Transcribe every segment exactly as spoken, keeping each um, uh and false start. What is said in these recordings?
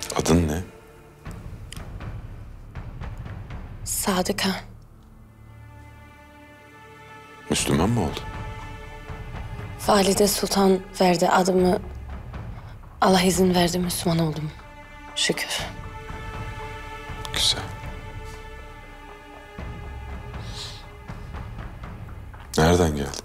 Adın ne? Sadıka. Müslüman mı oldun? Valide Sultan verdi adımı. Allah izin verdi, Müslüman oldum. Şükür. Güzel. Nereden geldin?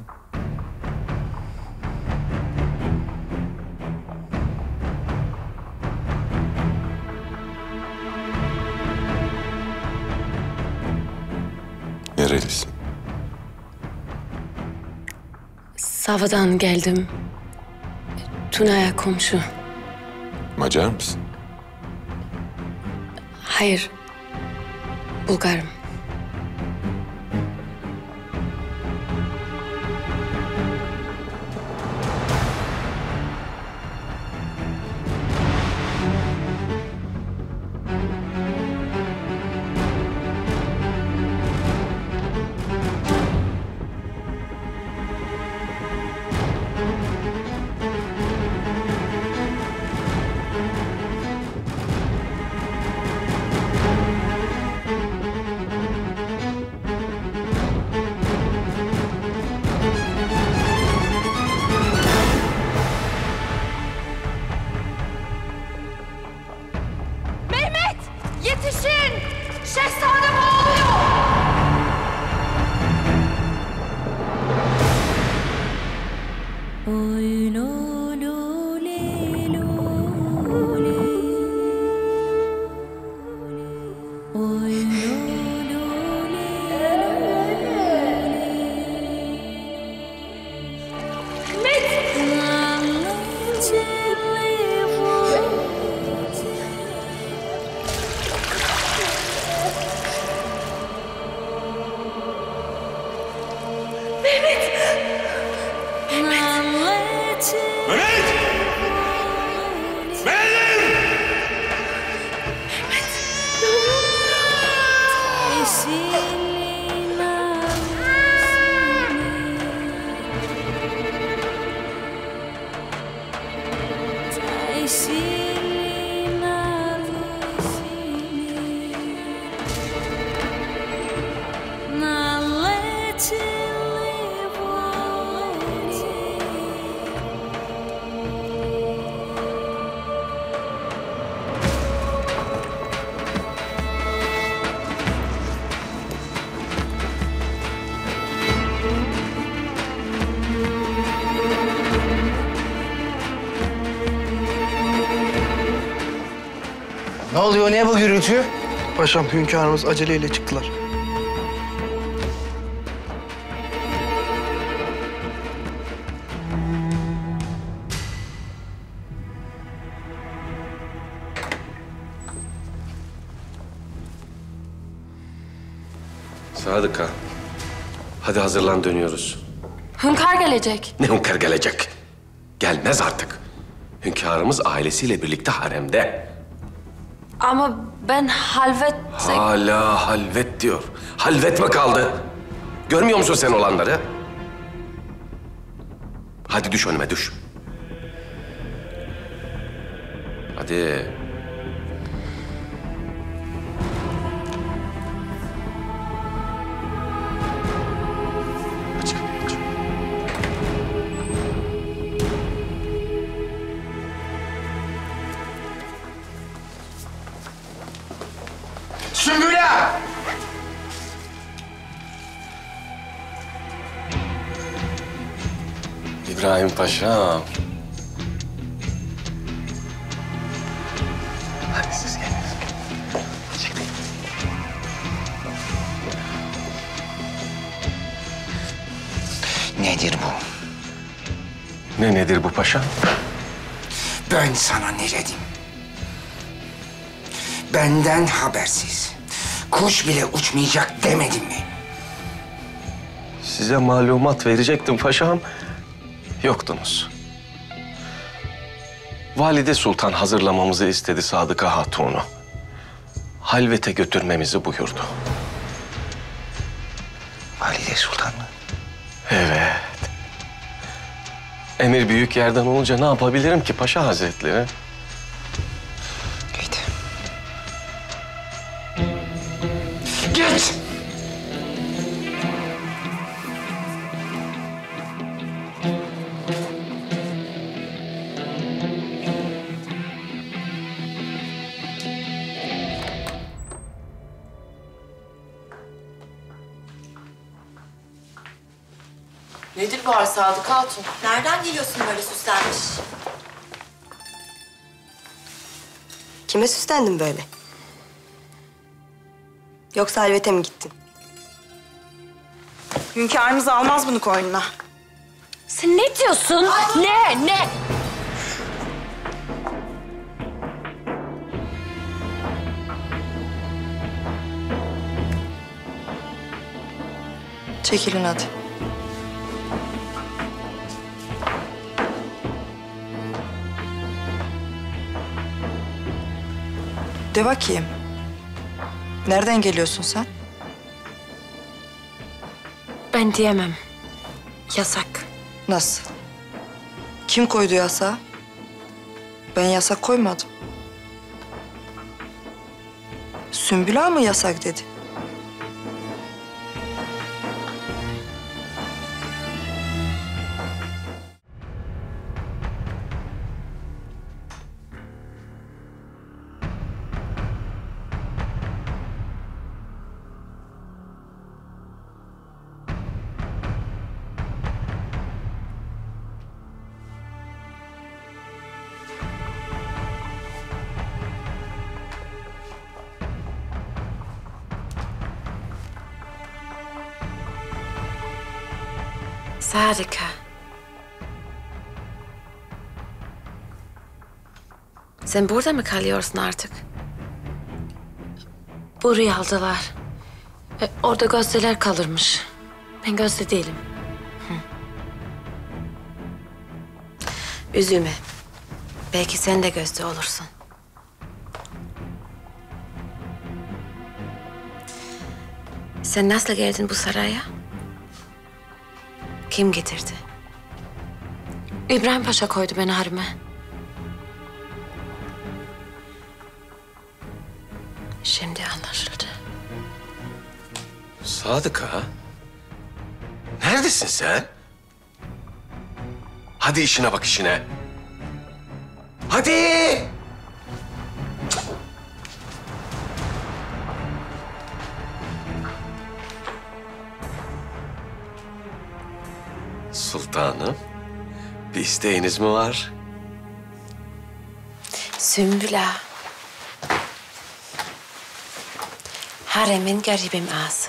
Nerelisin? Sava'dan geldim. Tuna'ya komşu. Macar mısın? Hayır. Bulgarım. Yetişin! Şehzade boğuluyor! Oy lo lo le lo le. Oy lo lo le lo le. Met! Mehmet! Mehmet! Ne oluyor, ne bu gürültü? Paşam, hünkârımız aceleyle çıktılar. Sadıka, hadi hazırlan, dönüyoruz. Hünkâr gelecek. Ne hünkâr gelecek? Gelmez artık. Hünkârımız ailesiyle birlikte haremde. Ama ben halvet... Hala halvet diyor. Halvet mi kaldı? Görmüyor musun sen olanları? Hadi düş önüme, düş. Hadi. Aç kapıyı, aç. Sümbüle! İbrahim Paşa'm. Hadi siz gelin. Çıkın. Nedir bu? Ne nedir bu paşa? Ben sana ne dedim? Benden habersiz. Kuş bile uçmayacak demedim mi? Size malumat verecektim paşam. Yoktunuz. Valide Sultan hazırlamamızı istedi Sadıka Hatun'u. Halvete götürmemizi buyurdu. Valide Sultan mı? Evet. Emir büyük yerden olunca ne yapabilirim ki Paşa Hazretleri? Git. Git! Nedir bu hal Sadık Hatun? Nereden geliyorsun böyle süslenmiş? Kime süslendin böyle? Yoksa halvete mi gittin? Hünkârımız almaz bunu koynuna. Sen ne diyorsun? Ne? Ne? Çekilin hadi. De bakayım. Nereden geliyorsun sen? Ben diyemem. Yasak. Nasıl? Kim koydu yasağı? Ben yasak koymadım. Sümbül Ağa mı yasak dedi? Sadika. Sen burada mı kalıyorsun artık? Burayı aldılar. E, orada gözdeler kalırmış. Ben gözde değilim. Hı. Üzülme. Belki sen de gözde olursun. Sen nasıl geldin bu saraya? Kim getirdi? İbrahim Paşa koydu beni harime. Şimdi anlaşıldı. Sadıka, neredesin sen? Hadi işine bak işine. Hadi! Sultanım, bir isteğiniz mi var? Sümbül Ağa. Haremin garibim ağası.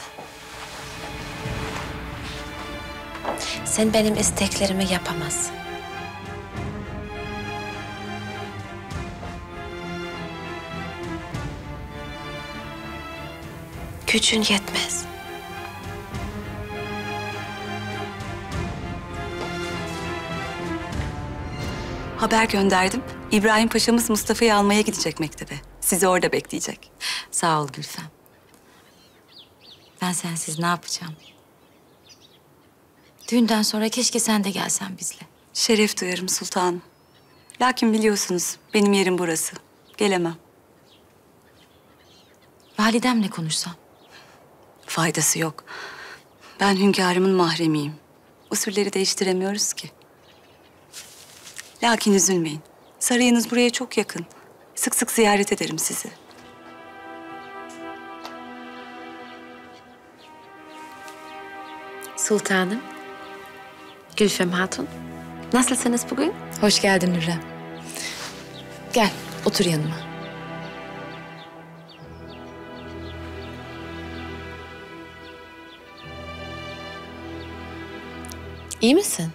Sen benim isteklerimi yapamazsın. Gücün yetmez. Haber gönderdim. İbrahim Paşa'mız Mustafa'yı almaya gidecek mektebe. Sizi orada bekleyecek. Sağ ol Gülfem. Ben sensiz ne yapacağım? Düğünden sonra keşke sen de gelsen bizle. Şeref duyarım sultanım. Lakin biliyorsunuz benim yerim burası. Gelemem. Validemle konuşsam. Faydası yok. Ben hünkârımın mahremiyim. Usulleri değiştiremiyoruz ki. Lakin üzülmeyin. Sarayınız buraya çok yakın. Sık sık ziyaret ederim sizi. Sultanım. Gülfem Hatun. Nasılsınız bugün? Hoş geldin Hürrem. Gel, otur yanıma. İyi misin?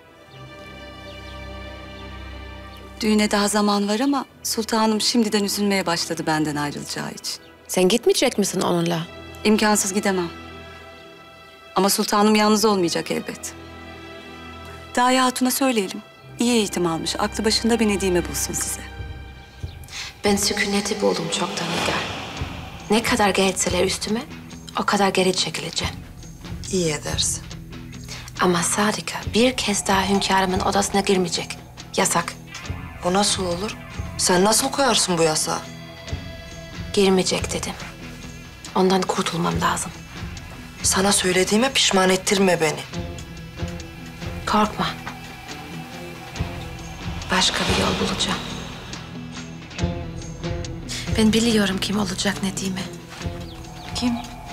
Düğüne daha zaman var ama sultanım şimdiden üzülmeye başladı benden ayrılacağı için. Sen gitmeyecek misin onunla? İmkansız gidemem. Ama sultanım yalnız olmayacak elbet. Daya Hatun'a söyleyelim. İyi eğitim almış, aklı başında bir Nedime bulsun size. Ben sükuneti buldum çoktan Nigar. Ne kadar gelseler üstüme, o kadar geri çekileceğim. İyi edersin. Ama Sadika bir kez daha hünkârımın odasına girmeyecek. Yasak. Bu nasıl olur? Sen nasıl koyarsın bu yasağı? Girmeyecek dedim. Ondan kurtulmam lazım. Sana söylediğime pişman ettirme beni. Korkma. Başka bir yol bulacağım. Ben biliyorum kim olacak Nedime. Kim?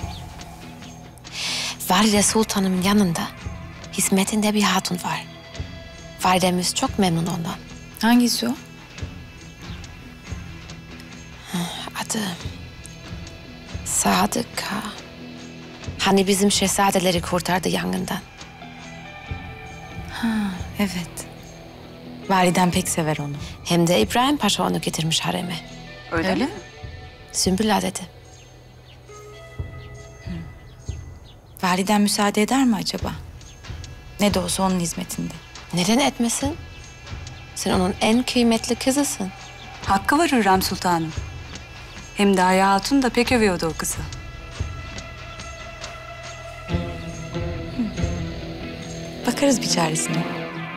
Valide Sultan'ın yanında hizmetinde bir hatun var. Validemiz çok memnun ondan. Hangisi o? Adı Sadıka. Hani bizim şehzadeleri kurtardı yangından. Ha, evet. Validen pek sever onu. Hem de İbrahim Paşa onu getirmiş hareme. Öyle, Öyle mi? Sümbül dedi. Validen müsaade eder mi acaba? Ne de olsa onun hizmetinde. Neden etmesin? Sen onun en kıymetli kızısın. Hakkı var Hürrem Sultanım. Hem Daya Hatun da pek övüyordu o kızı. Bakarız bir çaresine.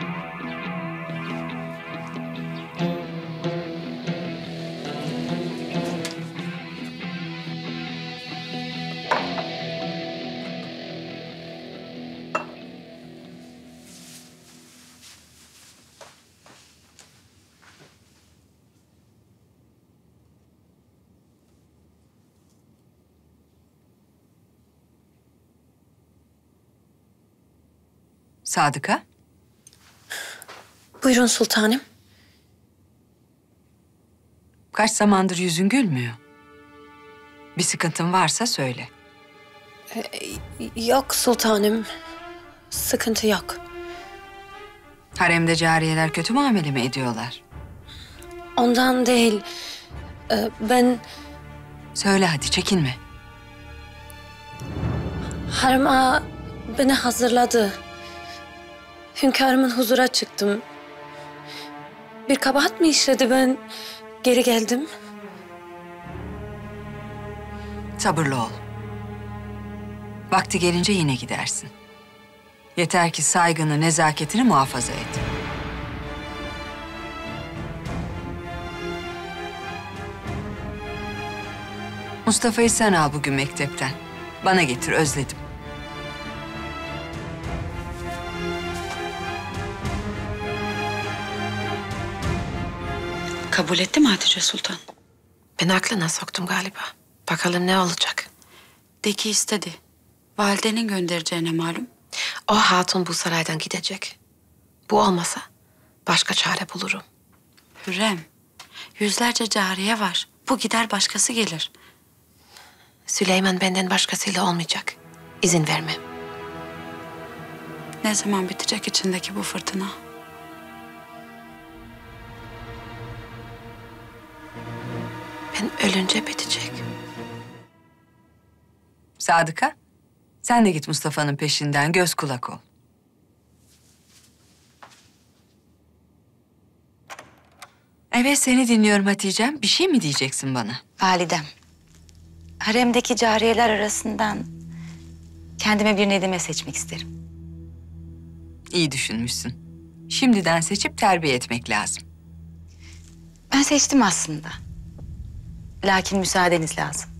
Sadıka? Buyurun sultanım. Kaç zamandır yüzün gülmüyor? Bir sıkıntın varsa söyle. Yok sultanım. Sıkıntı yok. Haremde cariyeler kötü muamele mi ediyorlar? Ondan değil. Ee, ben Söyle hadi, çekinme. harem ağa beni hazırladı. Hünkârımın huzura çıktım. Bir kabahat mı işledi, ben geri geldim. Sabırlı ol. Vakti gelince yine gidersin. Yeter ki saygını, nezaketini muhafaza et. Mustafa'yı sen al bugün mektepten. Bana getir, özledim. Kabul etti mi Hatice Sultan? Ben aklına soktum galiba. Bakalım ne olacak. De ki istedi. Validenin göndereceğine malum. O hatun bu saraydan gidecek. Bu olmasa başka çare bulurum. Hürrem, yüzlerce cariye var. Bu gider başkası gelir. Süleyman benden başkasıyla olmayacak. İzin vermem. Ne zaman bitecek içindeki bu fırtına? Ben ölünce bitecek. Sadıka, sen de git Mustafa'nın peşinden, göz kulak ol. Evet, seni dinliyorum Hatice'm. Bir şey mi diyeceksin bana? Validem, haremdeki cariyeler arasından kendime bir Nedime seçmek isterim. İyi düşünmüşsün. Şimdiden seçip terbiye etmek lazım. Ben seçtim aslında. Lakin müsaadeniz lazım.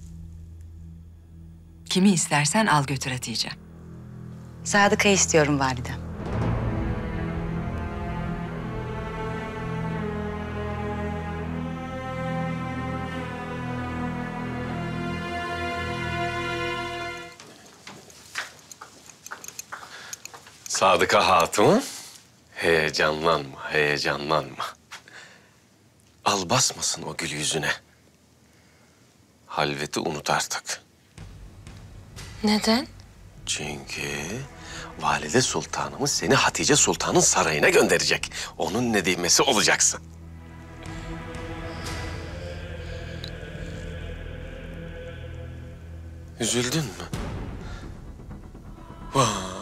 Kimi istersen al götür Hatice. Sadıka'yı istiyorum validem. Sadıka Hatun, heyecanlanma, heyecanlanma. Al basmasın o gül yüzüne. Halveti unut artık. Neden? Çünkü Valide Sultanımız seni Hatice Sultan'ın sarayına gönderecek. Onun nedimesi olacaksın. Üzüldün mü? Vay.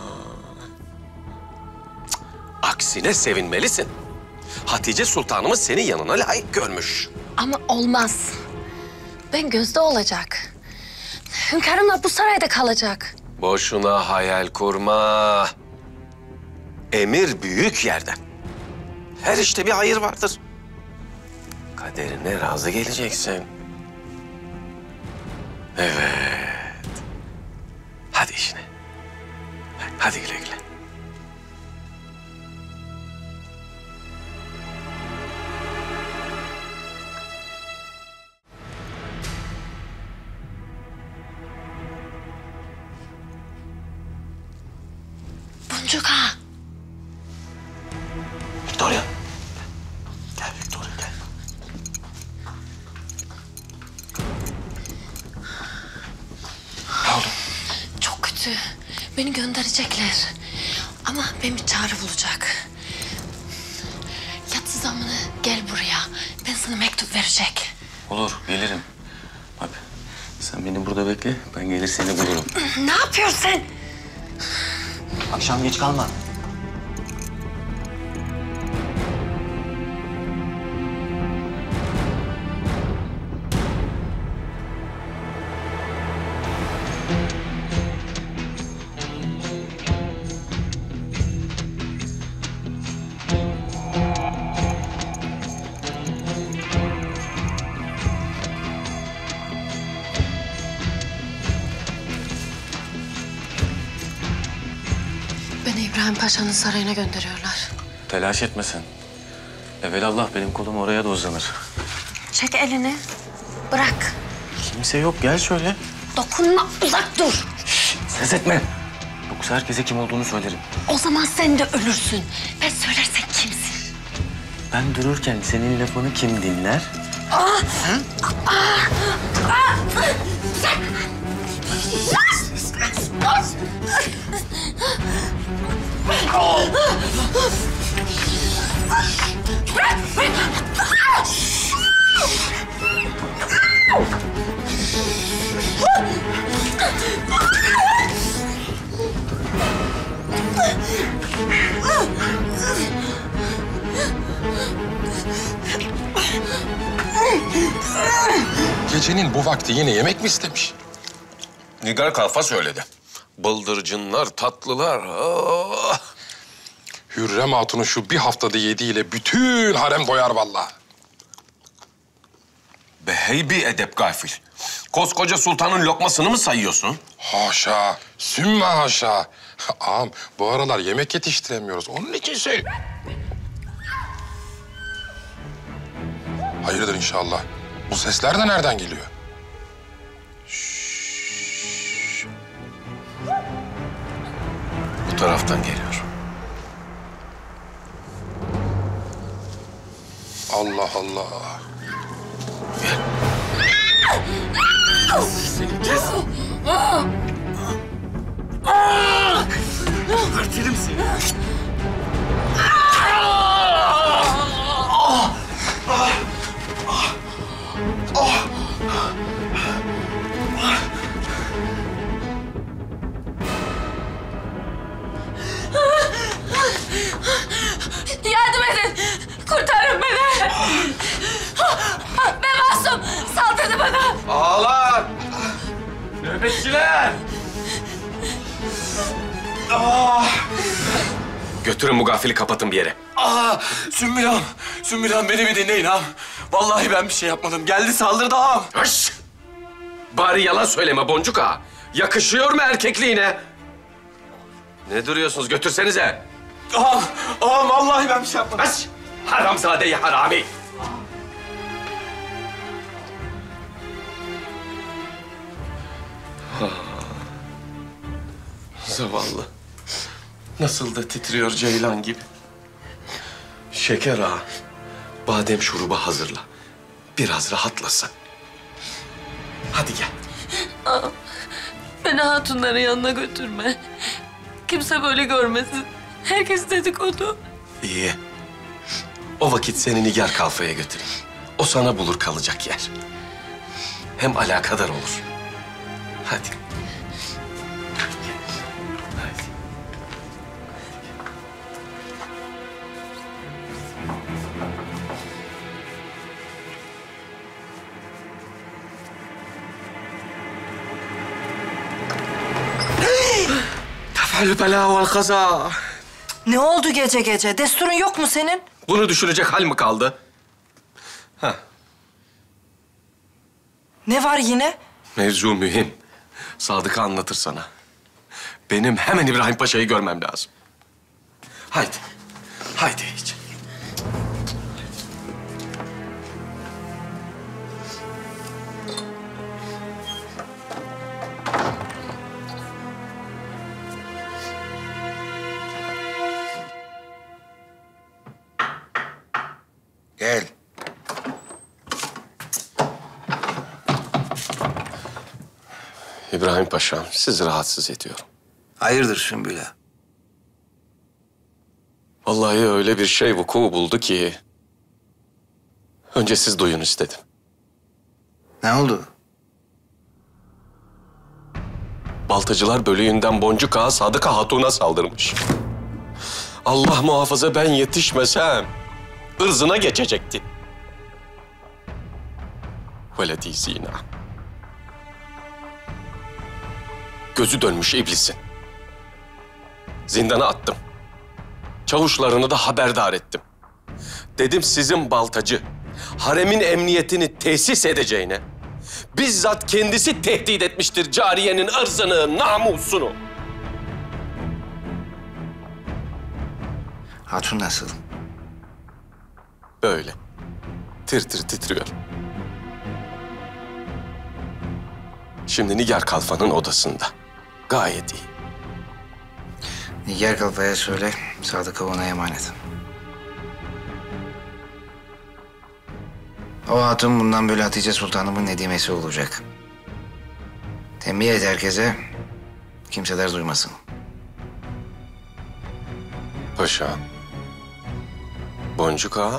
Cık, aksine sevinmelisin. Hatice Sultanımız seni yanına layık görmüş. Ama olmaz. Ben gözde olacak. Hünkârımla bu sarayda kalacak. Boşuna hayal kurma. Emir büyük yerden. Her işte bir hayır vardır. Kaderine razı geleceksin. Evet. Hadi işine. Hadi güle güle. Boncuk ha. Victoria. Gel Victoria gel. Ne oldu? Çok kötü. Beni gönderecekler. Ama ben bir çare bulacak. Yatsı zamanı gel buraya. Ben sana mektup verecek. Olur gelirim. Bak sen beni burada bekle. Ben gelir seni bulurum. Ne yapıyorsun sen? Akşam geç kalma. Beni İbrahim Paşa'nın sarayına gönderiyorlar. Telaş etme sen. Evelallah benim kolum oraya da uzanır. Çek elini. Bırak. Kimse yok gel şöyle. Dokunma, uzak dur. Ses etme. Yoksa herkese kim olduğunu söylerim. O zaman sen de ölürsün. Ben söylersem kimsin? Ben dururken senin lafını kim dinler? Aa! Aa! Aa! Sen... Gecenin bu vakti yine yemek mi istemiş? Nigar Kalfa söyledi. Bıldırcınlar, tatlılar. Oh. Hürrem Hatun'un şu bir haftada yediğiyle bütün harem doyar vallahi. Beheybi edep gafil. Koskoca sultanın lokmasını mı sayıyorsun? Haşa, sümme haşa. Ağam bu aralar yemek yetiştiremiyoruz. Onun için söyle. Hayırdır inşallah. Bu sesler de nereden geliyor? Bu taraftan geliyor. Allah Allah. Seni kes. Gebertirim seni. Yardım edin! Kurtarın beni! Ben masum! Saldırdı bana! Ağlar! Nöbetçiler! Götürün bu gafili kapatın bir yere. Aa, Sümbül ağam, Sümbül ağam beni bir dinleyin ağam. Vallahi ben bir şey yapmadım. Geldi saldırdı ağam. Hış! Bari yalan söyleme Boncuk ağa. Yakışıyor mu erkekliğine? Ne duruyorsunuz? Götürsenize. Ağam, ağam vallahi ben bir şey yapmadım. Hış! Haramzade-i harami. Ha. Zavallı. Nasıl da titriyor ceylan gibi. Şeker ağa, badem şurubu hazırla. Biraz rahatlasın. Hadi gel. Ağam, beni hatunların yanına götürme. Kimse böyle görmesin. Herkes dedikodu. İyi. O vakit seni Nigar Kalfa'ya götüreyim. O sana bulur kalacak yer. Hem alakadar olur. Hadi. Tefel bela vel kaza. Ne oldu gece gece? Desturun yok mu senin? Bunu düşünecek hal mi kaldı? Ha, Ne var yine? mevzu mühim. Sadık'a anlatır sana. Benim hemen İbrahim Paşa'yı görmem lazım. Haydi. Haydi hiç. Gel. İbrahim Paşa'm, sizi rahatsız ediyorum. Hayırdır Sümbül ağa? Vallahi öyle bir şey vuku buldu ki... önce siz duyun istedim. Ne oldu? Baltacılar bölüğünden Boncuk Ağa Sadıka Hatun'a saldırmış. Allah muhafaza ben yetişmesem ırzına geçecekti. Veledi zina. Gözü dönmüş iblisin. Zindana attım. Çavuşlarını da haberdar ettim. Dedim sizin baltacı haremin emniyetini tesis edeceğine bizzat kendisi tehdit etmiştir cariyenin ırzını, namusunu. Hatun nasıl? Böyle. Tir tir titriyor. Şimdi Nigar Kalfa'nın odasında. Gayet iyi. Nigar Kalfa'ya söyle, Sadık'a ona emanet. O hatun bundan böyle Hatice Sultanımın nedimesi olacak. Tembih et herkese, kimseler duymasın. Paşa. Boncuk Ağa.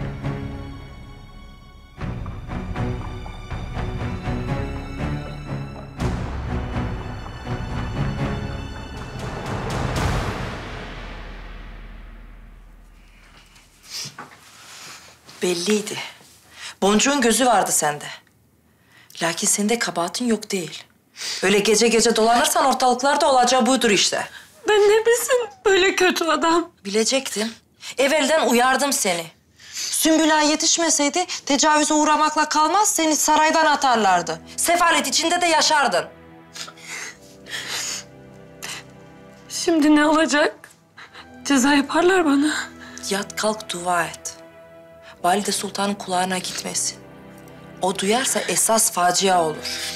Belliydi. Boncuğun gözü vardı sende. Lakin sende kabahatin yok değil. Öyle gece gece dolanırsan ortalıklarda olacağı buydur işte. Ben ne bilsin böyle kötü adam. Bilecektin. Evvelden uyardım seni. Sümbül Ağa yetişmeseydi tecavüze uğramakla kalmaz, seni saraydan atarlardı. Sefalet içinde de yaşardın. Şimdi ne olacak? Ceza yaparlar bana. Yat kalk dua et. Valide Sultan'ın kulağına gitmesin. O duyarsa esas facia olur.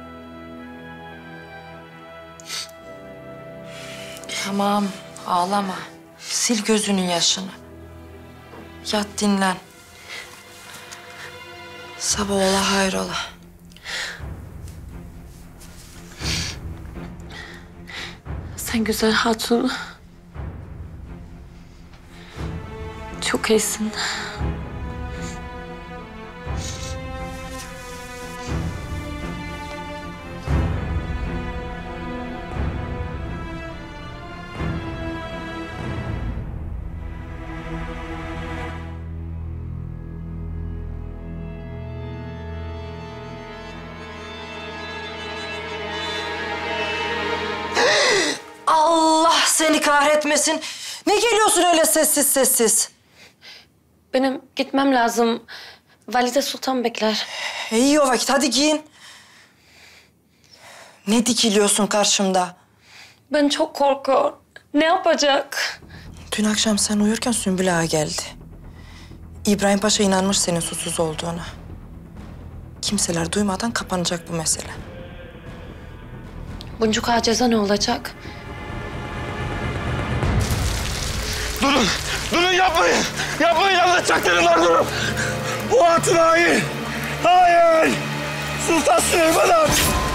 Tamam, ağlama. Sil gözünün yaşını. Yat dinlen. Sabah ola hayrola. Sen güzel hatun. Çok iyisin. Allah seni kahretmesin. Ne geliyorsun öyle sessiz sessiz? Benim gitmem lazım. Valide Sultan bekler. İyi o vakit, hadi giyin. Ne dikiliyorsun karşımda? Ben çok korkuyorum. Ne yapacak? Dün akşam sen uyurken Sümbül Ağa geldi. İbrahim Paşa inanmış senin suçsuz olduğuna. Kimseler duymadan kapanacak bu mesele. Boncuk Ağa ceza ne olacak? Durun, durun yapmayın. Yapmayın, anlatacaklarım durun. Bu hatun hain. Hayır. Sultan Süleyman Han.